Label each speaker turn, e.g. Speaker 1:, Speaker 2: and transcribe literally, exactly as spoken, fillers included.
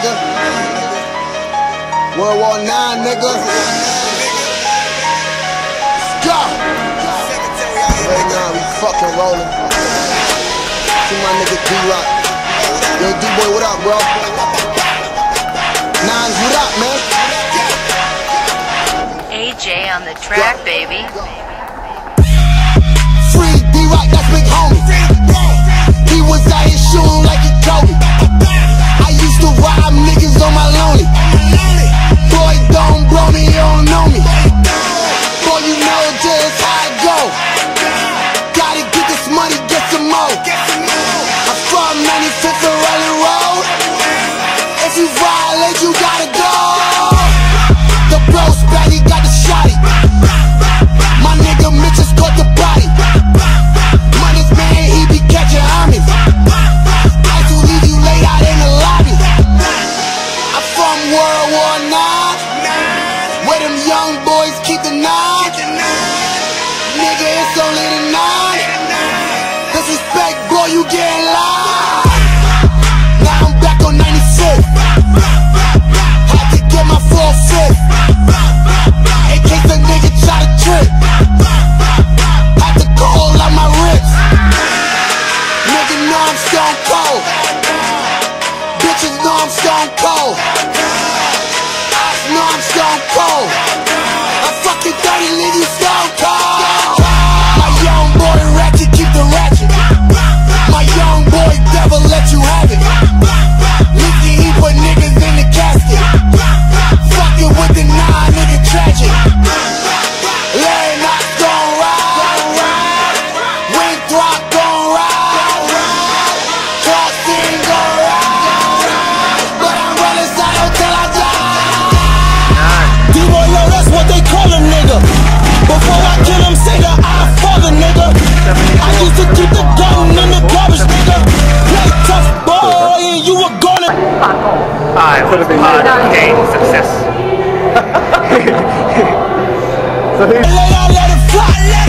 Speaker 1: nigga. World War Nine, nigga. Let's go. Right now, we fucking rolling. See my nigga D-Rock. Yo, D-Boy, what up, bro? Nines, what up, man?
Speaker 2: A J on the track, baby.
Speaker 1: Free D-Rock, that's big homie. He was out here shooting like he Kobe. I used to rob niggas on my lonely. Boy, don't blow me, you don't know me. Boy, you know just how it go. Gotta get this money, get some more. I'm from ninety-fifth and Raleigh Road. If you violate, you gotta go. The bro Spatty got the shotty. My nigga Mitch just caught the body. Money's man, he be catching homies. I to leave you laid out in the lobby. I'm from World War Nine, where them young boys keep the nine. Nigga, it's only the nine. Disrespect, boy, you getting live. Now I'm back on ninety-six. Had to get my full fifth in case a nigga try to trip. Had to call out my ribs. Nigga know I'm stone cold. Bitches know I'm stone cold. I know I'm stone cold. I'm fucking dirty, leave you stone cold. My young boy ratchet, keep the ratchet. My young boy devil let you have it. Leaky, he put niggas in the casket. Fucking with the nine, nigga tragic. Larry Knox gon' ride. Winthrop gon' ride. Crossing gon' ride. But I'm rolling solo till I die. D-Boy, yo, that's what they call a nigga. Before I kill him, say the I father, nigga. I used to keep the gun in the garbage, nigga. Play tough, boy, and you were gonna.
Speaker 3: I would have gained success.
Speaker 1: So let it fly.